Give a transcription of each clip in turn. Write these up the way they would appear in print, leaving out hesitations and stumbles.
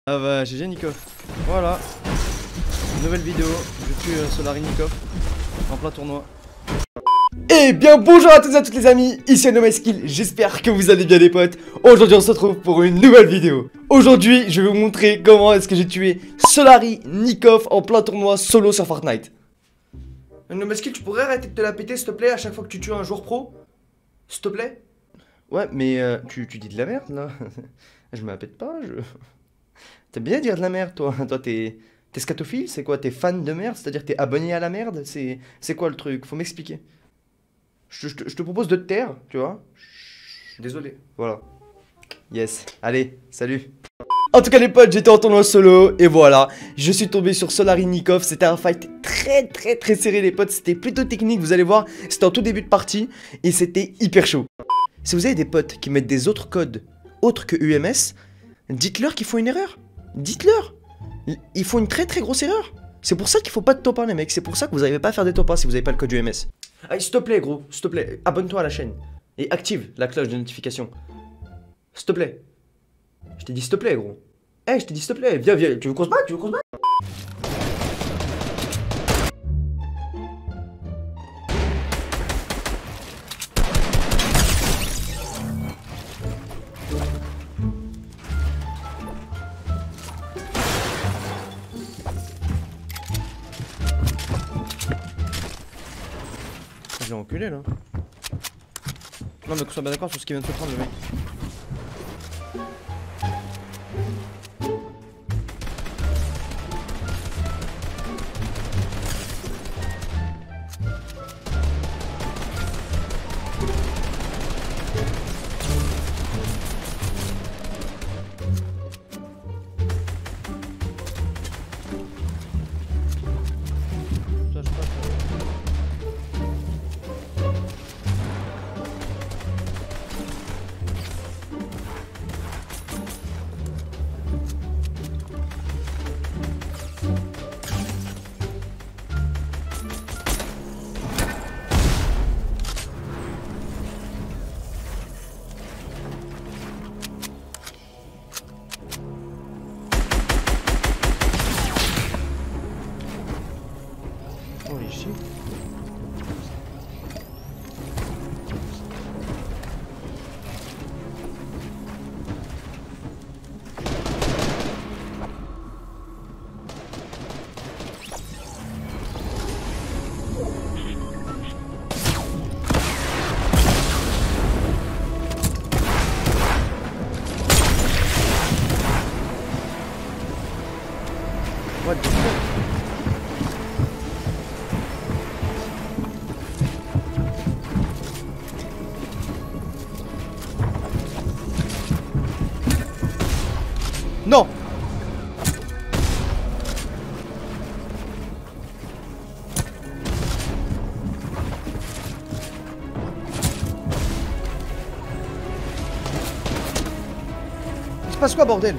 Ah bah GG Nikov. Voilà. Nouvelle vidéo. Je tue Solari Nikov en plein tournoi. Eh bien bonjour à tous et à toutes les amis, ici Anomaskill, j'espère que vous allez bien les potes. Aujourd'hui on se retrouve pour une nouvelle vidéo. Aujourd'hui je vais vous montrer comment est-ce que j'ai tué Solari Nikov en plein tournoi solo sur Fortnite. Anomaskill, tu pourrais arrêter de te la péter s'il te plaît à chaque fois que tu tues un joueur pro? S'il te plaît? Ouais mais tu dis de la merde là. Je me la pète pas, T'aimes bien dire de la merde toi. Toi t'es scatophile, c'est quoi? T'es fan de merde? C'est-à-dire t'es abonné à la merde? C'est quoi le truc? Faut m'expliquer. Je te propose de te taire, tu vois. Désolé. Voilà. Yes. Allez, salut. En tout cas les potes, j'étais en tournoi solo et voilà, je suis tombé sur Solari Nikov. C'était un fight très serré les potes, c'était plutôt technique, vous allez voir. C'était en tout début de partie et c'était hyper chaud. Si vous avez des potes qui mettent des autres codes autres que UMS, dites-leur qu'ils font une erreur. Dites-leur. Ils font une très grosse erreur. C'est pour ça qu'il faut pas de top 1 les mecs, c'est pour ça que vous n'arrivez pas à faire des top 1 si vous n'avez pas le code UMS. Allez, s'il te plaît gros, s'il te plaît, abonne-toi à la chaîne et active la cloche de notification. S'il te plaît. Je t'ai dit s'il te plaît gros. Eh, je t'ai dit s'il te plaît, viens, tu veux qu'on se batte? Tu veux qu'on se batte? Je l'ai enculé là. Non mais qu'on soit bien d'accord sur ce qu'il vient de se prendre le mec. Holy shit. What the fuck? Non! Il se passe quoi bordel?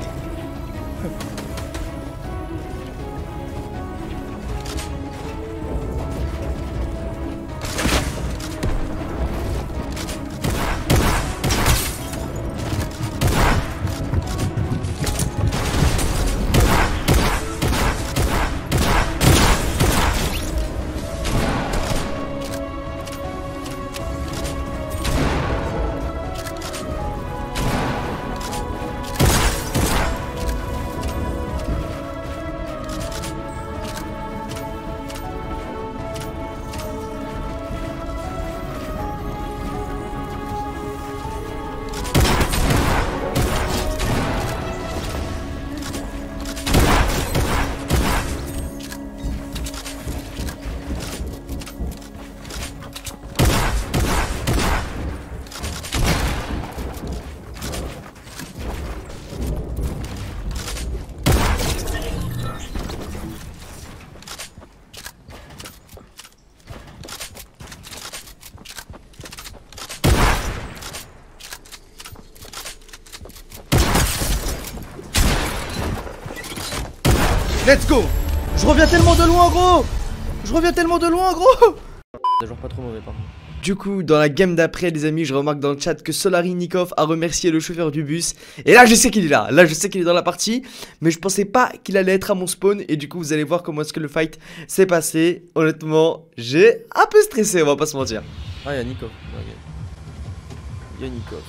Let's go. Je reviens tellement de loin gros. Je reviens tellement de loin gros. Des joueurs pas trop mauvais par contre. Du coup, dans la game d'après, les amis, je remarque dans le chat que Solarnikov a remercié le chauffeur du bus. Et là, je sais qu'il est là. Là, je sais qu'il est dans la partie. Mais je pensais pas qu'il allait être à mon spawn. Et du coup, vous allez voir comment est-ce que le fight s'est passé. Honnêtement, j'ai un peu stressé, on va pas se mentir. Ah, il y a Nikov. Il y a Nikov.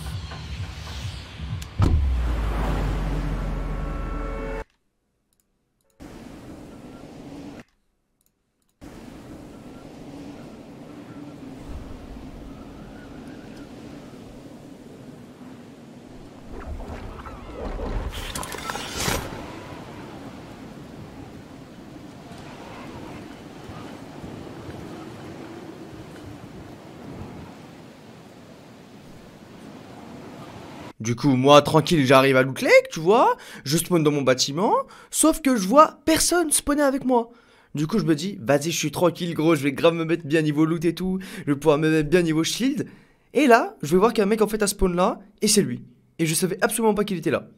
Du coup, moi, tranquille, j'arrive à Loot Lake, tu vois. Je spawn dans mon bâtiment. Sauf que je vois personne spawner avec moi. Du coup, je me dis, vas-y, je suis tranquille, gros. Je vais grave me mettre bien niveau loot et tout. Je vais pouvoir me mettre bien niveau shield. Et là, je vais voir qu'un mec, en fait, a spawn là. Et c'est lui. Et je savais absolument pas qu'il était là.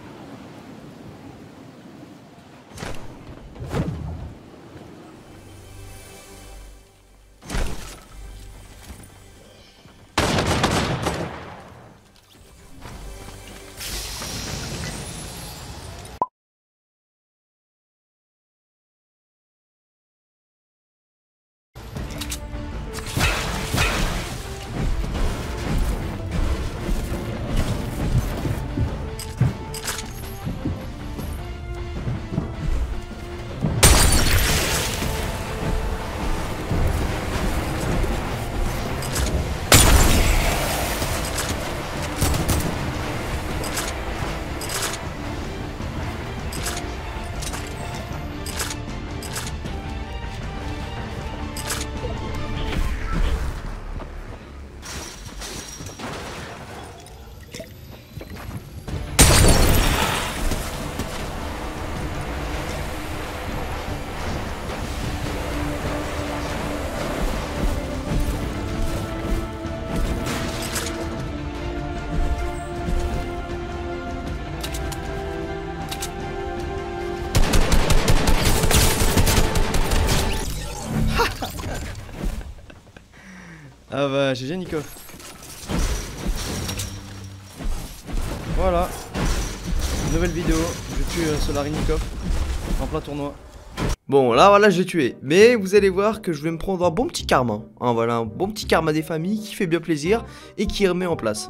Ah bah, GG Nikov. Voilà. Nouvelle vidéo. Je tue Solarnikov en plein tournoi. Bon, là, voilà, j'ai tué. Mais vous allez voir que je vais me prendre un bon petit karma. Hein, voilà, un bon petit karma des familles qui fait bien plaisir et qui remet en place.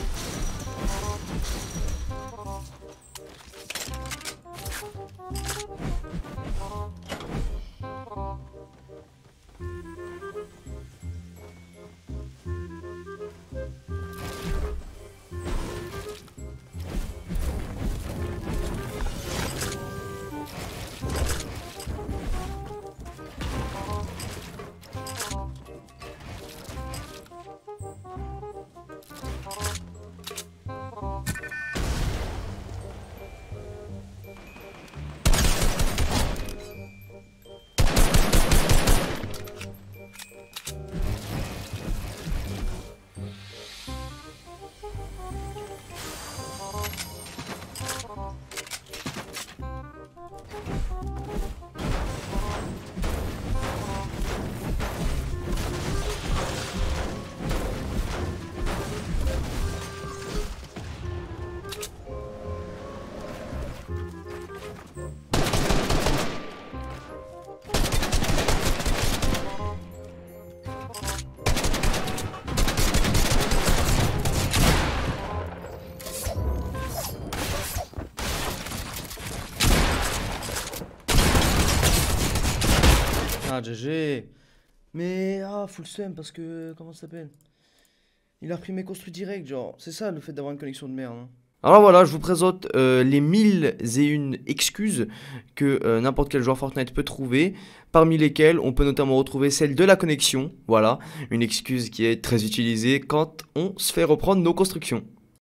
Ah, GG. Mais, full seum parce que, comment ça s'appelle? Il a repris mes construits direct, genre. C'est ça le fait d'avoir une connexion de merde. Hein. Alors voilà, je vous présente les 1001 excuses que n'importe quel joueur Fortnite peut trouver, parmi lesquelles on peut notamment retrouver celle de la connexion, voilà, une excuse qui est très utilisée quand on se fait reprendre nos constructions.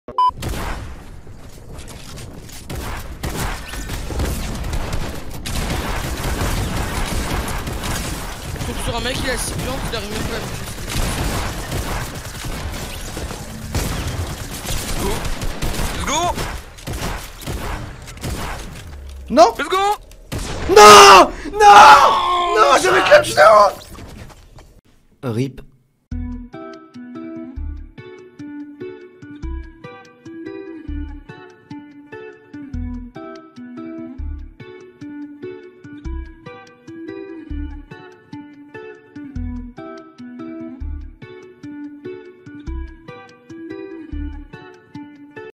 Sur un mec, il a 6 plantes, il arrive même pas à Let's go! Non! Let's go! Non! Non! Non! Je vais clutch. RIP